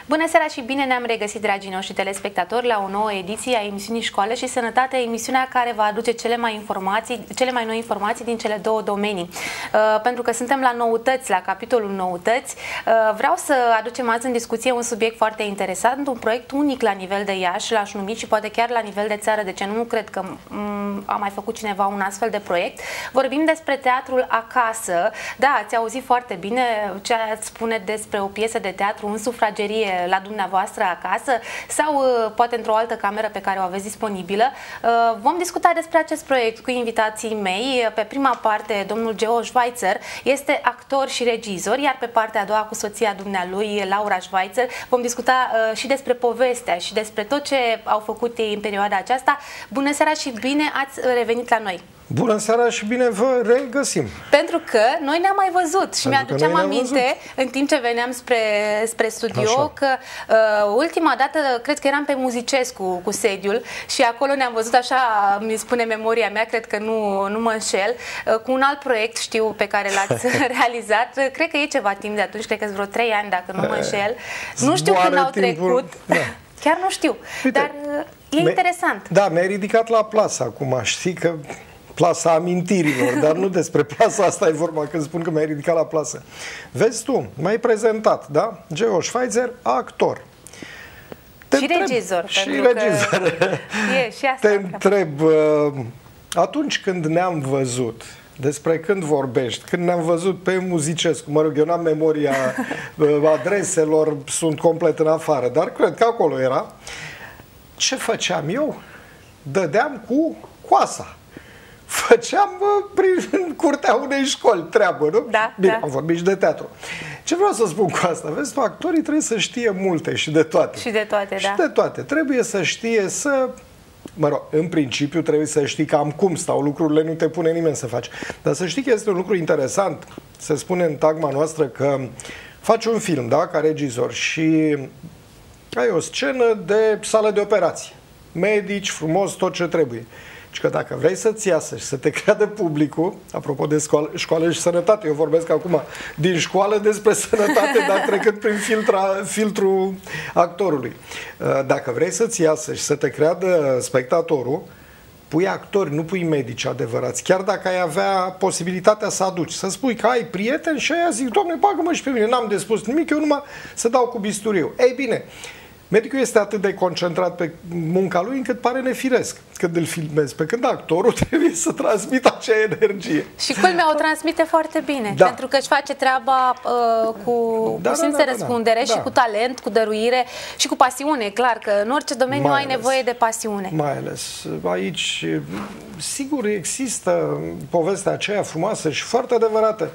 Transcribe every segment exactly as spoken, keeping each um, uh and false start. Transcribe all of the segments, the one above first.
Bună seara și bine ne-am regăsit, dragii noștri telespectatori, la o nouă ediție a emisiunii Școală și Sănătate, emisiunea care va aduce cele mai, informații, cele mai noi informații din cele două domenii. Uh, pentru că suntem la noutăți, la capitolul noutăți, uh, vreau să aducem azi în discuție un subiect foarte interesant, un proiect unic la nivel de Iași, l-aș numi și poate chiar la nivel de țară, de ce nu, nu cred că um, a mai făcut cineva un astfel de proiect. Vorbim despre teatrul acasă. Da, ați auzit foarte bine ce ați spune despre o piesă de teatru în sufragerie la dumneavoastră acasă sau poate într-o altă cameră pe care o aveți disponibilă. Vom discuta despre acest proiect cu invitații mei. Pe prima parte, domnul Geo Schweitzer este actor și regizor, iar pe partea a doua cu soția dumnealui, Laura Schweitzer, vom discuta și despre povestea și despre tot ce au făcut ei în perioada aceasta. Bună seara și bine ați revenit la noi! Bună seara și bine vă regăsim! Pentru că noi ne-am mai văzut și mi-aduceam aminte în timp ce veneam spre, spre studio. Așa. Că uh, ultima dată cred că eram pe Muzicescu cu sediul și acolo ne-am văzut, așa mi spune memoria mea, cred că nu, nu mă înșel, uh, cu un alt proiect, știu, pe care l-ați realizat. Cred că e ceva timp de atunci, cred că vreo trei ani, dacă nu mă înșel. Nu știu când au trecut. Da. Chiar nu știu, uite, dar uh, e interesant. Da, mi-ai ridicat la plasă acum, știi că plasa amintirilor, dar nu despre plasa asta e vorba când spun că mi-ai ridicat la plasă. Vezi tu, m-ai prezentat, da? Geo Schweitzer, actor. Te și întreb, regizor. Și regizor. E, și asta. Te întreb, atunci când ne-am văzut, despre când vorbești, când ne-am văzut pe Muzicescu, mă rog, eu n-am memoria adreselor, sunt complet în afară, dar cred că acolo era. Ce făceam eu? Dădeam cu coasa. Făceam prin curtea unei școli treabă, nu? Da, bine, da. am vorbit și de teatru. Ce vreau să spun cu asta? Vezi tu, actorii trebuie să știe multe și de toate. Și de toate, și da. de toate. Trebuie să știe să... Mă rog, în principiu trebuie să știi cam cum stau lucrurile, nu te pune nimeni să faci. Dar să știi că este un lucru interesant. Se spune în tagma noastră că faci un film, da, ca regizor și ai o scenă de sală de operație. Medici, frumos, tot ce trebuie. Și că dacă vrei să-ți iasă și să te creadă publicul, apropo de școală, școală și sănătate, eu vorbesc acum din școală despre sănătate, dar trecând prin filtra, filtrul actorului. Dacă vrei să-ți iasă și să te creadă spectatorul, pui actori, nu pui medici adevărați. Chiar dacă ai avea posibilitatea să aduci, să spui că ai prieteni și aia zic, Doamne, bagă-mă și pe mine, n-am de spus nimic, eu numai să dau cu bisturiu. Ei bine, medicul este atât de concentrat pe munca lui încât pare nefiresc când îl filmezi, pe când actorul trebuie să transmită acea energie. Și culmea o transmite foarte bine, da. Pentru că își face treaba uh, cu, da, cu simț da, de da, răspundere da, și da. cu talent, cu dăruire și cu pasiune, clar că în orice domeniu mai ai nevoie ales, de pasiune. Mai ales aici, sigur, există povestea aceea frumoasă și foarte adevărată.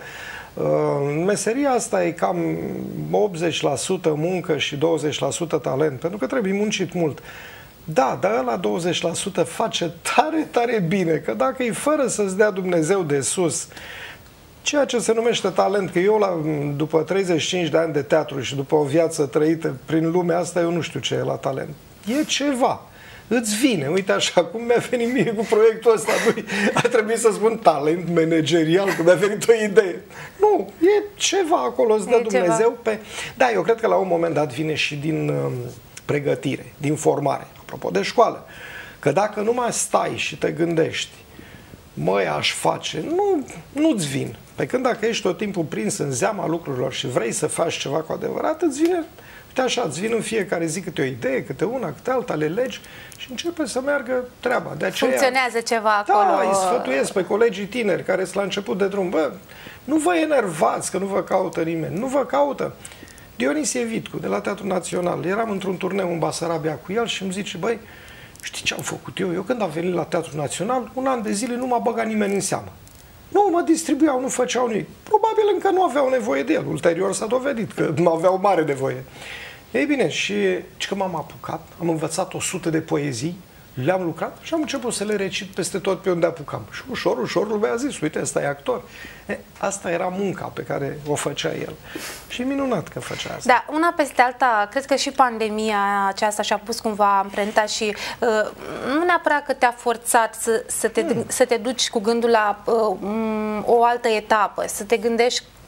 În meseria asta e cam optzeci la sută muncă și douăzeci la sută talent, pentru că trebuie muncit mult. Da, dar ăla douăzeci la sută face tare, tare bine, că dacă e fără să-ți dea Dumnezeu de sus, ceea ce se numește talent, că eu la, după treizeci și cinci de ani de teatru și după o viață trăită prin lumea asta, eu nu știu ce e la talent. E ceva. Îți vine, uite așa, cum mi-a venit mie cu proiectul ăsta, nu a trebuit să spun talent managerial, că mi-a venit o idee. Nu, e ceva acolo, îți dă e Dumnezeu ceva. Pe... Da, eu cred că la un moment dat vine și din um, pregătire, din formare, apropo de școală, că dacă nu mai stai și te gândești, măi, aș face, nu, nu-ți vin. Pe când dacă ești tot timpul prins în zeama lucrurilor și vrei să faci ceva cu adevărat, îți vine... Uite așa, îți vin în fiecare zi câte o idee, câte una, câte alta, le legi și începe să meargă treaba. De aceea, funcționează ceva acolo. Da, îi sfătuiesc pe colegii tineri care sunt la început de drum. Bă, nu vă enervați că nu vă caută nimeni. Nu vă caută. Dionisie Vitcu, de la Teatrul Național. Eram într-un turneu în Basarabia cu el și îmi zice, băi, știi ce am făcut eu? Eu când am venit la Teatrul Național, un an de zile nu m-a băgat nimeni în seamă. Nu, mă distribuiau, nu făceau nimic. Probabil încă nu aveau nevoie de el. Ulterior s-a dovedit că nu aveau mare nevoie. Ei bine, și că m-am apucat, am învățat o sută de poezii, le-am lucrat și am început să le recit peste tot pe unde apucam. Și ușor, ușor lumea a zis, uite, ăsta e actor. E, asta era munca pe care o făcea el. Și minunat că făcea asta. Da, una peste alta, cred că și pandemia aceasta și-a pus cumva amprenta și uh, nu neapărat că te-a forțat să, să, te, hmm. să te duci cu gândul la uh, o altă etapă, să te gândești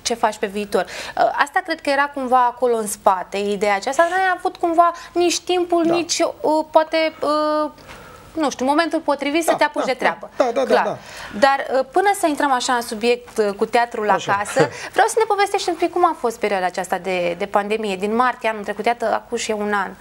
ce faci pe viitor. Asta cred că era cumva acolo în spate, ideea aceasta. N-ai avut cumva nici timpul, da. nici uh, poate... Uh, nu știu, momentul potrivit da, să te apuci da, de treabă. Da, da, da, da. Dar până să intrăm așa în subiect cu teatrul așa. acasă, vreau să ne povestești un pic cum a fost perioada aceasta de, de pandemie, din martie anul trecut, iată, acum și un an.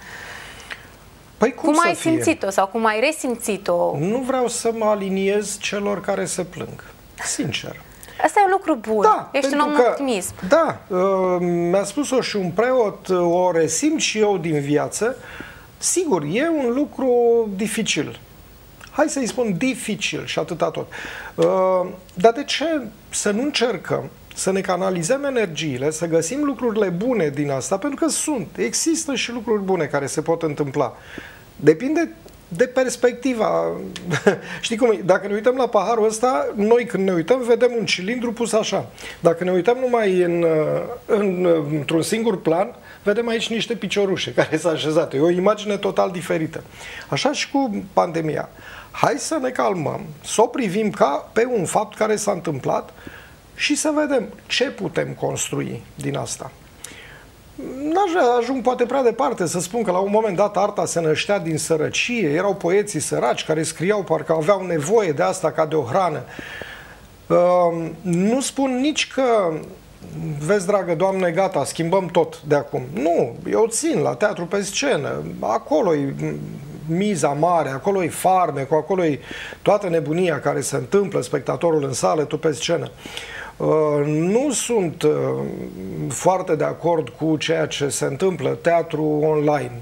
Păi cum cum ai fie? simțit-o sau cum ai resimțit-o? Nu vreau să mă aliniez celor care se plâng, sincer. Asta e un lucru bun. Da, ești un om că, optimism. Da, uh, mi-a spus-o și un preot, o resimt și eu din viață. Sigur, e un lucru dificil. Hai să-i spun dificil și atâta tot. Uh, dar de ce să nu încercăm să ne canalizăm energiile, să găsim lucrurile bune din asta? Pentru că sunt, există și lucruri bune care se pot întâmpla. Depinde de perspectiva. Știi cum e? Dacă ne uităm la paharul ăsta, noi când ne uităm vedem un cilindru pus așa. Dacă ne uităm numai în, în, într-un singur plan, vedem aici niște piciorușe care s-au așezat. E o imagine total diferită. Așa și cu pandemia. Hai să ne calmăm, să o privim ca pe un fapt care s-a întâmplat și să vedem ce putem construi din asta. N-aș ajung poate prea departe să spun că la un moment dat arta se năștea din sărăcie, erau poeții săraci care scriau parcă aveau nevoie de asta ca de o hrană. Uh, nu spun nici că vezi, dragă Doamne, gata, schimbăm tot de acum. Nu, eu țin la teatru pe scenă, acolo-i miza mare, acolo-i farmecul, acolo-i toată nebunia care se întâmplă, spectatorul în sală, tu pe scenă. Uh, nu sunt uh, foarte de acord cu ceea ce se întâmplă, teatru online.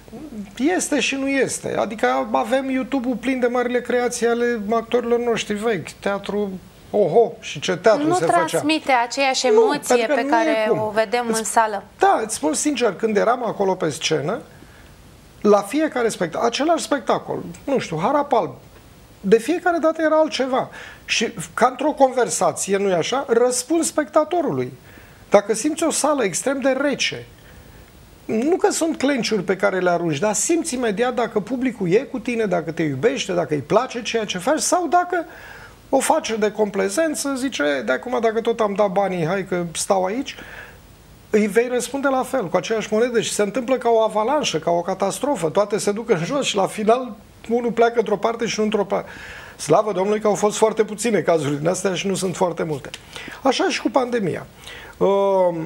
Este și nu este. Adică avem YouTube-ul plin de marile creații ale actorilor noștri vechi. Teatru, oho, și ce teatru nu se făcea. Nu transmite aceeași emoție nu, pe care o vedem îți, în sală. Da, îți spun sincer, când eram acolo pe scenă, la fiecare spectacol, același spectacol, nu știu, harap alb, de fiecare dată era altceva. Și ca într-o conversație, nu-i așa, răspund spectatorului. Dacă simți o sală extrem de rece, nu că sunt clenciuri pe care le arunci, dar simți imediat dacă publicul e cu tine, dacă te iubește, dacă îi place ceea ce faci, sau dacă o face de complezență, zice, de acum dacă tot am dat banii, hai că stau aici, îi vei răspunde la fel, cu aceeași monedă și se întâmplă ca o avalanșă, ca o catastrofă, toate se duc în jos și la final unul pleacă într-o parte și nu într-o parte. Slavă Domnului că au fost foarte puține cazuri din astea și nu sunt foarte multe. Așa și cu pandemia. Uh,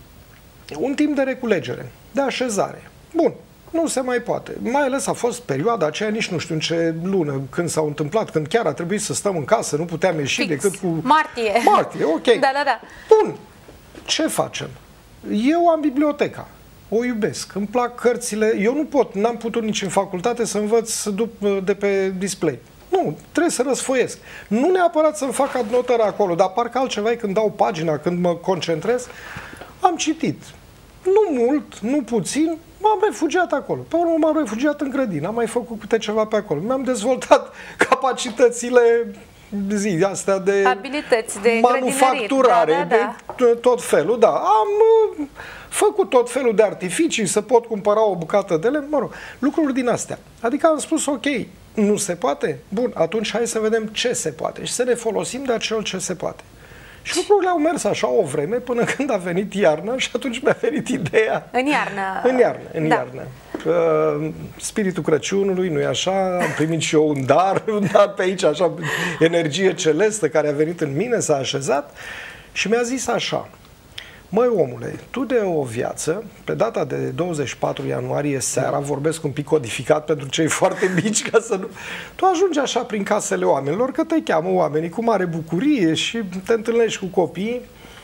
un timp de reculegere, de așezare. Bun, nu se mai poate. Mai ales a fost perioada aceea, nici nu știu în ce lună, când s-au întâmplat, când chiar a trebuit să stăm în casă, nu puteam ieși Fix. decât cu... Martie. Martie, ok. Da, da, da. Bun, ce facem? Eu am biblioteca. O iubesc, îmi plac cărțile. Eu nu pot, n-am putut nici în facultate să învăț de pe display. Nu, trebuie să răsfoiesc. Nu neapărat să-mi fac adnotări acolo, dar parcă altceva e când dau pagina, când mă concentrez. Am citit. Nu mult, nu puțin, m-am refugiat acolo. Pe urmă m-am refugiat în grădină, am mai făcut câte ceva pe acolo. Mi-am dezvoltat capacitățile zi, astea de abilități de manufacturare, da, da, da. de tot felul, da. Am uh, făcut tot felul de artificii, să pot cumpăra o bucată de lemn, mă rog, lucruri din astea. Adică am spus, ok, nu se poate? Bun, atunci hai să vedem ce se poate și să ne folosim de acel ce se poate. Și lucrurile au mers așa o vreme până când a venit iarna și atunci mi-a venit ideea. În iarnă. În iarnă, în da. iarnă. Uh, spiritul Crăciunului, nu-i așa? Am primit și eu un dar, un dar pe aici, așa, energie celestă care a venit în mine, s-a așezat și mi-a zis așa: măi omule, tu de o viață, pe data de douăzeci și patru ianuarie seara, vorbesc un pic codificat pentru cei foarte mici, ca să nu... Tu ajungi așa prin casele oamenilor, că te cheamă oamenii cu mare bucurie și te întâlnești cu copiii.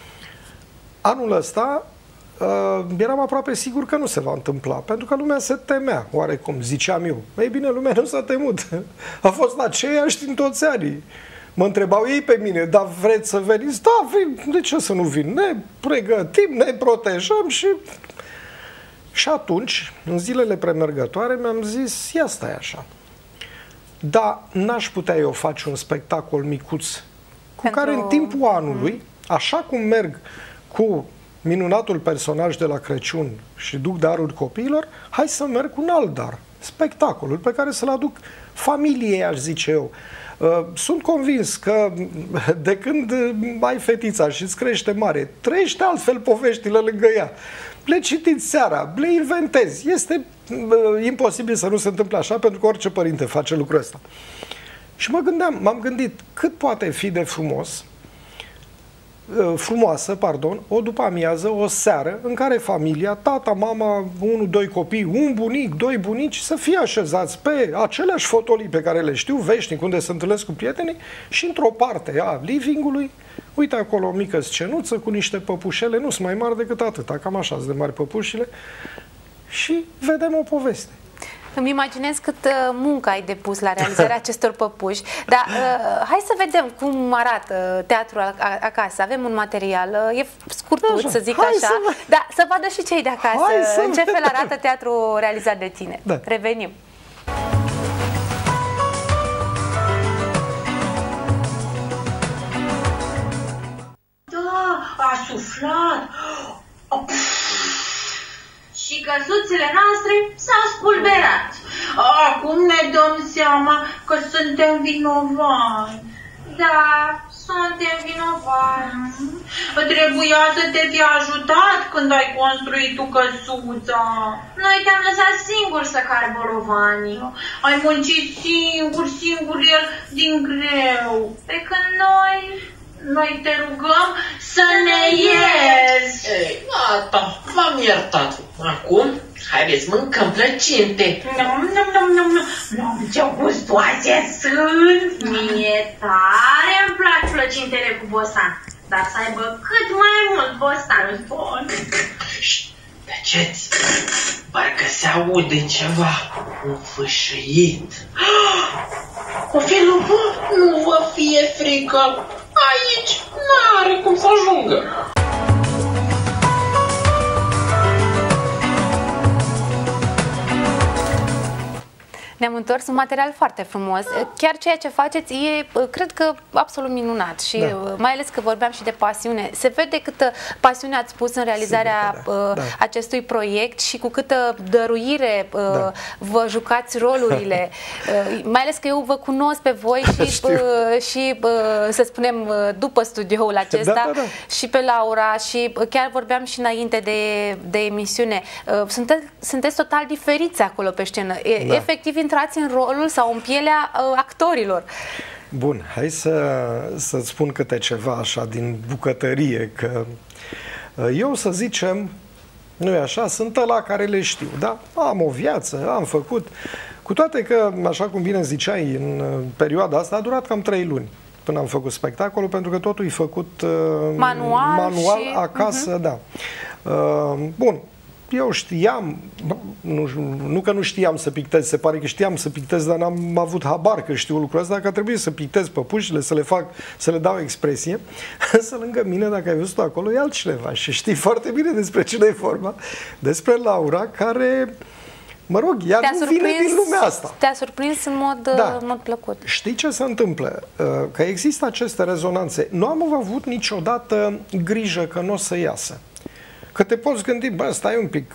Anul ăsta uh, eram aproape sigur că nu se va întâmpla, pentru că lumea se temea, oarecum, ziceam eu. Ei bine, lumea nu s-a temut. A fost aceeași din toți anii. Mă întrebau ei pe mine, dar vreți să veniți? Da, vin. De ce să nu vin? Ne pregătim, ne protejăm și... Și atunci, în zilele premergătoare, mi-am zis, ia stai așa. Dar n-aș putea eu face un spectacol micuț cu Pentru... care în timpul anului, așa cum merg cu minunatul personaj de la Crăciun și duc daruri copiilor, hai să merg cu un alt dar, spectacolul pe care să-l aduc familiei, aș zice eu. Sunt convins că de când ai fetița și îți crește mare, trăiește altfel poveștile lângă ea. Le citiți seara, le inventezi. Este imposibil să nu se întâmple așa, pentru că orice părinte face lucrul ăsta. Și mă gândeam, m-am gândit cât poate fi de frumos, frumoasă, pardon, o după-amiază, o seară în care familia, tata, mama, unu, doi copii, un bunic, doi bunici, să fie așezați pe aceleași fotolii pe care le știu, veșnic, unde se întâlnesc cu prietenii, și într-o parte a living-ului, uite acolo o mică scenuță cu niște păpușele, nu sunt mai mari decât atâta, cam așa de mari păpușile, și vedem o poveste. Îmi imaginez cât muncă ai depus la realizarea acestor păpuși, dar uh, hai să vedem cum arată teatrul acasă. Avem un material, e scurtuț, să zic hai așa, să dar să vadă și cei de acasă în ce fel vedem. arată teatrul realizat de tine. Da. Revenim. Da, a suflat. Și căsuțele noastre s-au spulberat. Acum ne dăm seama că suntem vinovați. Da, suntem vinovați. Trebuia să te fi ajutat când ai construit tu căsuța. Noi te-am lăsat singur să cari bolovanii. Ai muncit singur, singur el din greu. Pe când noi... Noi te rugăm să ne ierți. Ei, gata, v-am iertat. Acum, haideți, mâncăm plăcinte. Nom, nom, nom, nom, nom, nom, ce gustoase sunt. Mie tare îmi plac plăcintele cu bosan, dar să aibă cât mai mult bosan. Bun. Șt, tăceți, parcă se aude ceva, un fâșâit. O fi lupă? Nu vă fie frică. Aici n-are cum să ajungă. Ne-am întors, un material foarte frumos. Chiar ceea ce faceți e, cred că, absolut minunat și da. Mai ales că vorbeam și de pasiune. Se vede câtă pasiune ați pus în realizarea Sigur, da. Da. acestui proiect și cu câtă dăruire da. vă jucați rolurile. Mai ales că eu vă cunosc pe voi și, și să spunem, după studioul acesta da, da, da. și pe Laura și chiar vorbeam și înainte de, de emisiune. Sunteți, sunteți total diferiți acolo pe scenă. Da. Efectiv, intrați în rolul sau în pielea uh, actorilor. Bun, hai să, să-ți spun câte ceva așa din bucătărie, că uh, eu, să zicem, nu e așa, sunt ăla care le știu, da? Am o viață, am făcut, cu toate că, așa cum bine ziceai, în perioada asta a durat cam trei luni până am făcut spectacolul, pentru că totul e făcut uh, manual, manual și... acasă, uh-huh. da. Uh, bun. Eu știam, nu, nu că nu știam să pictez, se pare că știam să pictez, dar n-am avut habar că știu lucrul ăsta, că a trebuit să pictez păpușile, să le fac, să le dau expresie. Însă lângă mine, dacă ai văzut acolo, e altcineva și știi foarte bine despre cine e vorba, despre Laura, care, mă rog, ea nu vine din lumea asta. Te-a surprins în mod, da. în mod plăcut. Știi ce se întâmplă? Că există aceste rezonanțe. Nu am avut niciodată grijă că nu o să iasă. Că te poți gândi, bă, stai un pic,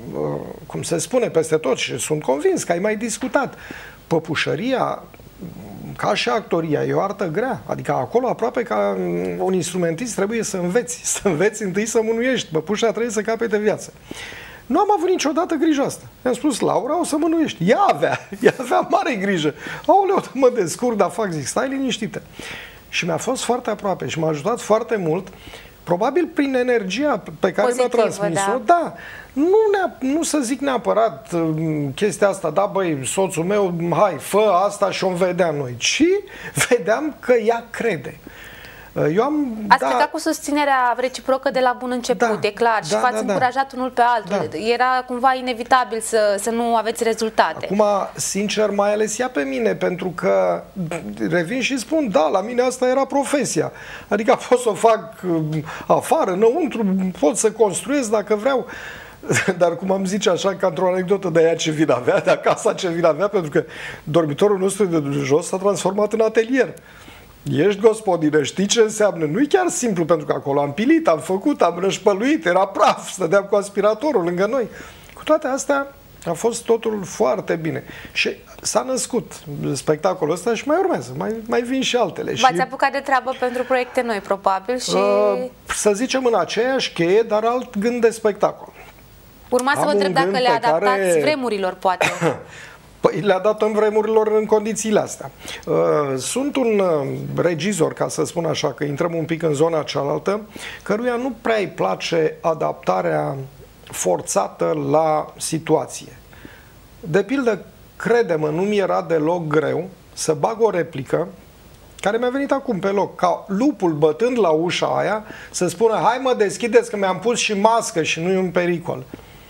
cum se spune peste tot și sunt convins că ai mai discutat. Păpușăria, ca și actoria, e o artă grea. Adică acolo aproape ca un instrumentist trebuie să înveți. Să înveți întâi să mânuiești. Păpușa trebuie să capete viață. Nu am avut niciodată grijă asta. I-am spus, Laura, o să mânuiești. Ea avea, ea avea mare grijă. Aoleu, mă descurc, dar fac, zic, stai liniștită. Și mi-a fost foarte aproape și m-a ajutat foarte mult. Probabil prin energia pe care mi-a transmis-o, da. da, nu, nu să zic neapărat chestia asta, da, băi, soțul meu, hai, fă asta și o vedea noi, ci vedeam că ea crede. Eu am, Ați da, plecat cu susținerea reciprocă de la bun început, da, e clar, și da, v-ați da, încurajat unul pe altul. Da. Era cumva inevitabil să, să nu aveți rezultate. Acum, sincer, mai ales ea pe mine, pentru că revin și spun, da, la mine asta era profesia. Adică pot să o fac afară, înăuntru, pot să construiesc dacă vreau. Dar cum am zice așa, ca într-o anecdotă, de aia ce vin avea, de acasă ce vin avea, pentru că dormitorul nostru de jos s-a transformat în atelier. Ești gospodină, știi ce înseamnă? Nu e chiar simplu, pentru că acolo am pilit, am făcut, am rășpăluit, era praf, stăteam cu aspiratorul lângă noi. Cu toate astea, A fost totul foarte bine. Și s-a născut spectacolul ăsta și mai urmează. Mai, mai vin și altele. V-ați apucat de treabă pentru proiecte noi, probabil, și... Uh, să zicem în aceeași cheie, dar alt gând de spectacol. Urma să vă întreb dacă le adaptați care... vremurilor, poate. Păi le adaptăm vremurilor în condițiile astea. Sunt un regizor, ca să spun așa, că intrăm un pic în zona cealaltă, căruia nu prea îi place adaptarea forțată la situație. De pildă, crede-mă, nu mi era deloc greu să bag o replică care mi-a venit acum pe loc, ca lupul bătând la ușa aia să spună: hai mă, deschideți că mi-am pus și mască și nu e un pericol.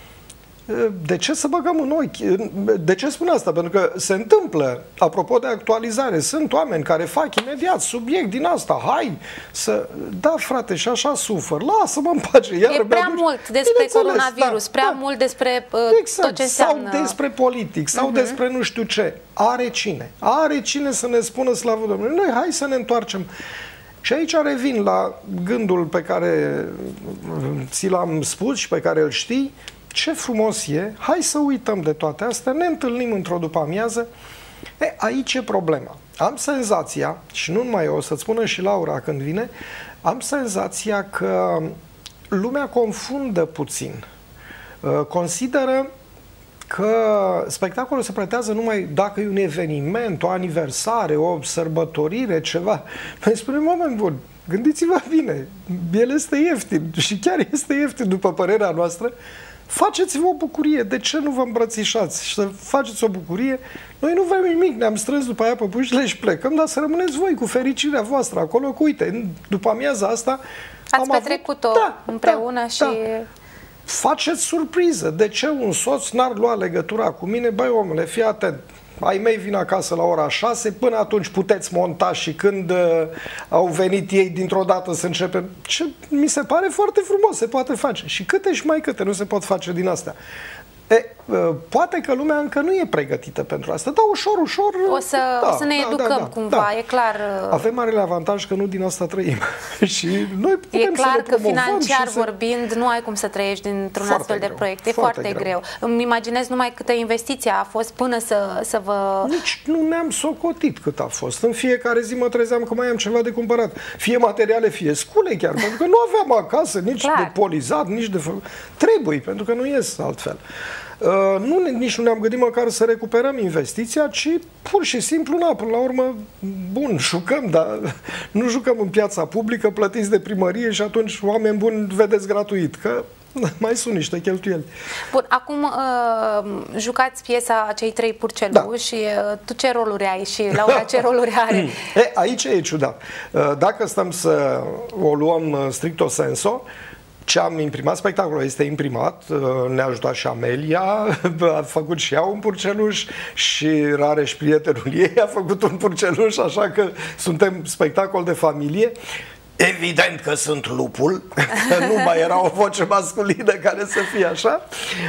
De ce să băgăm în ochi? De ce spun asta? Pentru că se întâmplă, apropo de actualizare, sunt oameni care fac imediat subiect din asta. Hai să... Da, frate, și așa sufăr. Lasă-mă în pace. Iar e prea mult despre coronavirus, da, prea da. mult despre uh, exact. tot ce înseamnă... Sau despre politic, sau uh-huh. despre nu știu ce. Are cine? Are cine să ne spună slavă Domnului. Noi hai să ne întoarcem. Și aici revin la gândul pe care ți l-am spus și pe care îl știi. Ce frumos e, hai să uităm de toate astea, ne întâlnim într-o după-amiază. E, aici e problema. Am senzația, și nu numai eu, o să-ți spună și Laura când vine, am senzația că lumea confundă puțin. Consideră că spectacolul se pretează numai dacă e un eveniment, o aniversare, o sărbătorire, ceva. Noi spunem: oameni buni, gândiți-vă bine, el este ieftin și chiar este ieftin după părerea noastră. Faceți-vă o bucurie. De ce nu vă îmbrățișați și să faceți o bucurie? Noi nu vrem nimic, ne-am strâns după aia păpușile și plecăm, dar să rămâneți voi cu fericirea voastră acolo. Cu, uite, după amiaza asta ați petrecut-o da, împreună da, și... Da. Faceți surpriză. De ce un soț n-ar lua legătura cu mine? Băi, omule, fii atent. Ai mei vin acasă la ora șase, până atunci puteți monta și când uh, au venit ei dintr-o dată să începem. Ce mi se pare foarte frumos, se poate face. Și câte și mai câte nu se pot face din astea. E, uh, poate că lumea încă nu e pregătită pentru asta, dar ușor, ușor... O să, da, o să ne da, educăm da, da, cumva, da. e clar... Avem marele avantaj că nu din asta trăim. Și noi putem e clar să că financiar să... vorbind nu ai cum să trăiești dintr-un foarte astfel greu, de proiect. E foarte, foarte greu. greu. Îmi imaginez numai câtă investiție a fost până să, să vă... Nici nu ne-am socotit cât a fost. În fiecare zi mă trezeam că mai am ceva de cumpărat. Fie materiale, fie scule chiar. Pentru că nu aveam acasă nici clar. de polizat, nici de... Trebuie, pentru că nu ies altfel. Uh, nu, nici nu ne-am gândit măcar să recuperăm investiția, ci pur și simplu, na, până la urmă, bun, jucăm, dar nu jucăm în piața publică, plătiți de primărie și atunci, oameni buni, vedeți gratuit, că mai sunt niște cheltuieli. Bun, acum uh, jucați piesa Cei trei purceluși, da. uh, tu ce roluri ai și Laura ce roluri are? E, aici e ciudat. Uh, dacă stăm să o luăm uh, stricto senso, ce am imprimat, spectacolul este imprimat, ne-a ajutat și Amelia, a făcut și ea un purceluș și Rareș, prietenul ei, a făcut un purceluș, așa că suntem spectacol de familie. Evident că sunt lupul, nu mai era o voce masculină care să fie așa.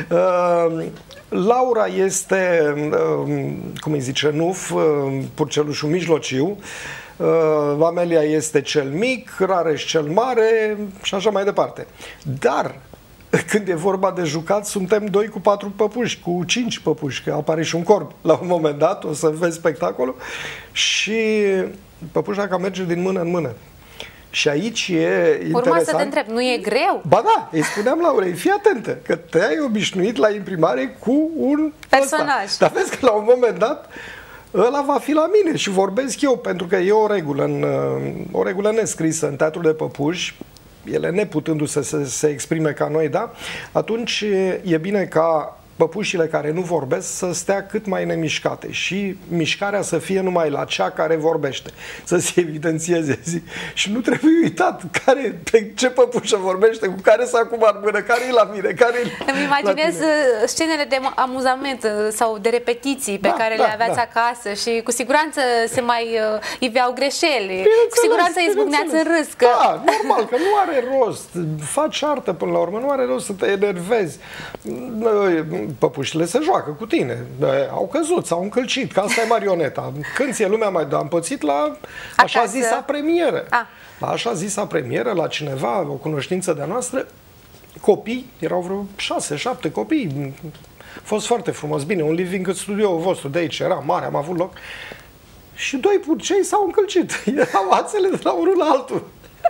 Laura este, cum îi zice, Nuf, purcelușul mijlociu. Uh, Amelia este cel mic, Rareș cel mare și așa mai departe. Dar când e vorba de jucat, suntem doi cu patru păpuși, cu cinci păpuși, că apare și un corp la un moment dat, o să vezi spectacolul, și păpușa ca merge din mână în mână. Și aici e interesant. Urma să te întreb, nu e greu? Ba da, îi spuneam Laurei, fii atentă, că te-ai obișnuit la imprimare cu un personaj. Ăsta. Dar vezi că la un moment dat ăla va fi la mine și vorbesc eu, pentru că e o regulă, în, o regulă nescrisă în teatrul de păpuși, ele neputându-se să se exprime ca noi, da? Atunci e bine ca păpușile care nu vorbesc să stea cât mai nemișcate și mișcarea să fie numai la cea care vorbește, să se evidențieze. Zi. Și nu trebuie uitat care, pe ce păpușă vorbește, cu care s-a acum în mână, care e la mine, care e. Îmi imaginez scenele de amuzament sau de repetiții pe da, care da, le aveați da. acasă și cu siguranță se mai uh, iveau greșeli, cu siguranță izbucneați în râs. Că... Da, normal, că nu are rost. Faci artă până la urmă, nu are rost să te enervezi. Păpușile se joacă cu tine. Au căzut, s-au încălcit, că asta e marioneta. Când ți-e lumea mai da împățit la așa zisa premieră. A. La așa zisa premieră, la cineva, o cunoștință de-a noastră, copii, erau vreo șase, șapte copii. A fost foarte frumos. Bine, un living în studioul vostru de aici era mare, am avut loc. Și doi purcei s-au încălcit. Erau ațele de la unul la altul.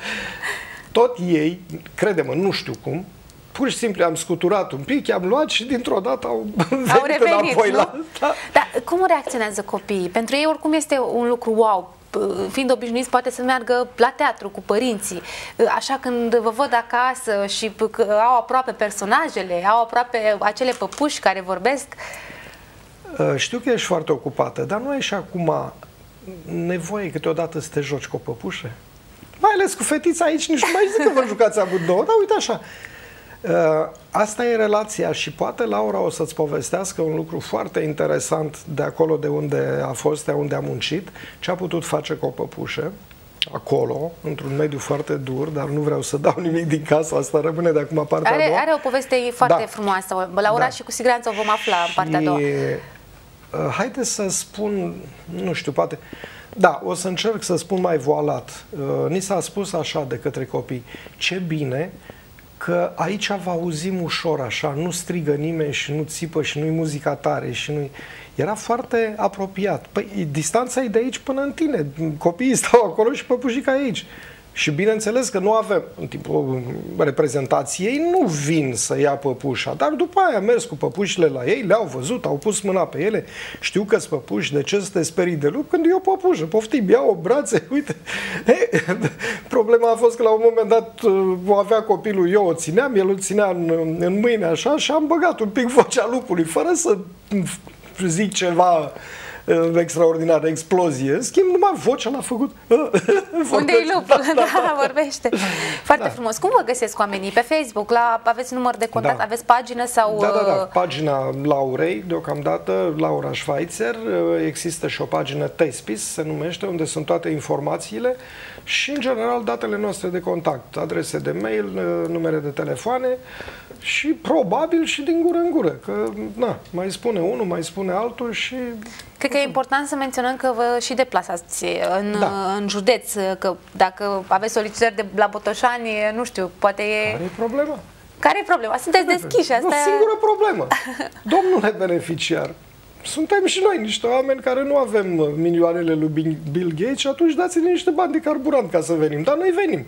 Tot ei, crede-mă, nu știu cum, pur și simplu am scuturat un pic, i-am luat și dintr-o dată au, au revenit, înapoi nu? la... Da. Dar cum reacționează copiii? Pentru ei oricum este un lucru wow. Fiind obișnuiți, poate să meargă la teatru cu părinții. Așa când vă văd acasă și au aproape personajele, au aproape acele păpuși care vorbesc. Știu că ești foarte ocupată, dar nu ai și acum nevoie câteodată să te joci cu o păpușă? Mai ales cu fetița aici, nici nu mai zic că vă jucați amândouă, dar uite așa. Asta e relația și poate Laura o să-ți povestească un lucru foarte interesant de acolo de unde a fost, de unde a muncit, ce a putut face cu o păpușă acolo, într-un mediu foarte dur, dar nu vreau să dau nimic din casa asta, rămâne de acum partea are, a doua. Are o poveste foarte da. frumoasă, Laura, da. Și cu siguranță o vom afla în partea a doua. Haideți să spun, nu știu, poate... Da, o să încerc să spun mai voalat. Ni s-a spus așa de către copii, ce bine că aici vă auzim ușor așa, nu strigă nimeni și nu țipă și nu-i muzica tare și nu-i... Era foarte apropiat. Păi, distanța e de aici până în tine. Copiii stau acolo și păpușica aici. Și bineînțeles că nu avem, în timpul reprezentației, nu vin să ia păpușa, dar după aia mers cu păpușile la ei, le-au văzut, au pus mâna pe ele, știu că-s păpuși, de ce să te sperii de lup când e o păpușă? Poftim, ia-o brațe, uite. He, problema a fost că la un moment dat o avea copilul, eu o țineam, el o ținea în, în mâine așa și am băgat un pic vocea lupului, fără să zic ceva extraordinar, explozie. În schimb, numai vocea l-a făcut. Unde-i lupul? Da, da, da, vorbește. Foarte da. frumos. Cum vă găsesc oamenii? Pe Facebook? La, aveți număr de contact? Da. Aveți pagină? Sau... Da, da, da. Pagina Laurei, deocamdată, Laura Schweitzer. Există și o pagină Tespis, se numește, unde sunt toate informațiile și, în general, datele noastre de contact. Adrese de mail, numere de telefoane și probabil și din gură în gură. Că, na, mai spune unul, mai spune altul și... Cred că e important să menționăm că vă și deplasați în, da. în județ, că dacă aveți solicitări de la Botoșani, nu știu, poate e... Care e problema? Care e problema? Sunteți deschiși, asta... O singură problemă. Domnule beneficiar, suntem și noi niște oameni care nu avem milioanele lui Bill Gates și atunci dați-ne niște bani de carburant ca să venim, dar noi venim.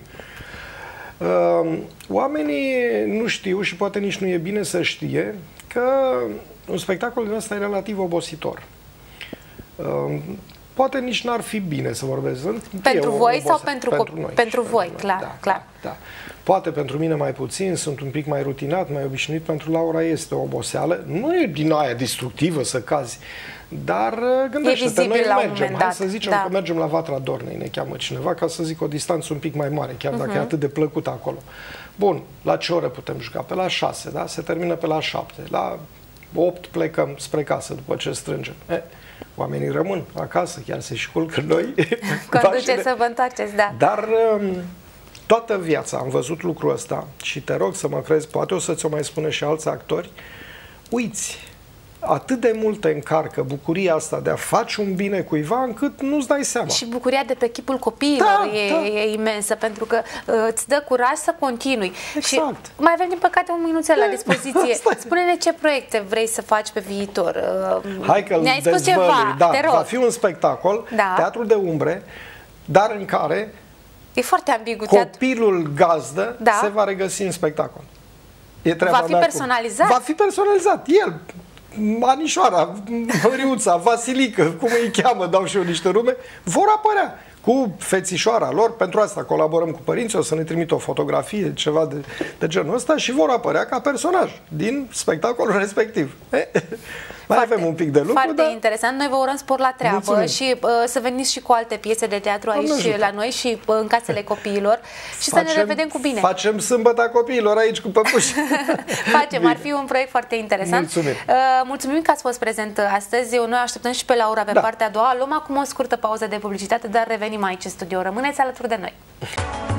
Uh, oamenii nu știu și poate nici nu e bine să știe că un spectacol din ăsta e relativ obositor. Uh, poate nici n-ar fi bine să vorbesc. Pentru voi sau pentru, pentru noi? Pentru voi, pentru clar, noi. Da, clar. Da, da. Poate pentru mine mai puțin, sunt un pic mai rutinat, mai obișnuit, pentru Laura este o oboseală. Nu e din aia destructivă să cazi, dar gândește-te, noi mergem, hai să zicem da. că mergem la Vatra Dornei, ne cheamă cineva, ca să zic o distanță un pic mai mare, chiar dacă uh-huh. e atât de plăcut acolo. Bun, la ce oră putem juca? Pe la șase, da? Se termină pe la șapte. La opt plecăm spre casă după ce strângem. Eh, oamenii rămân acasă, chiar se și culcă noi. Conduceți să vă întoarceți, da. Dar toată viața am văzut lucrul ăsta și te rog să mă crezi, poate o să-ți o mai spune și alți actori, uiți, atât de mult te încarcă bucuria asta de a face un bine cuiva încât nu-ți dai seama. Și bucuria de pe chipul copiilor da, e, da. e imensă, pentru că uh, îți dă curaj să continui. Exact. Și mai avem, din păcate, un minuțel la dispoziție. Spune-ne ce proiecte vrei să faci pe viitor. Uh, Hai că ne-ai spus ceva, da, te rog. Va fi un spectacol, da. Teatru de umbre, dar în care e foarte ambigu, copilul gazdă da. se va regăsi în spectacol. E va fi personalizat? Cum. Va fi personalizat. El, Anișoara, Măriuța, Vasilică, cum îi cheamă, dau și eu niște nume, vor apărea cu fețișoara lor. Pentru asta colaborăm cu părinții, o să ne trimit o fotografie, ceva de, de genul ăsta și vor apărea ca personaj din spectacolul respectiv. Mai foarte, avem un pic de lucru, Foarte dar... interesant. Noi vă urăm spor la treabă. Mulțumim. Și uh, să veniți și cu alte piese de teatru aici la noi și uh, în casele copiilor și facem, să ne revedem cu bine. Facem sâmbăta copiilor aici cu păpuși. Facem, ar fi un proiect foarte interesant. Mulțumim. Uh, mulțumim că ați fost prezent astăzi. Noi așteptăm și pe Laura pe da. partea a doua. Luăm acum o scurtă pauză de publicitate, dar revenim aici în studio. Rămâneți alături de noi.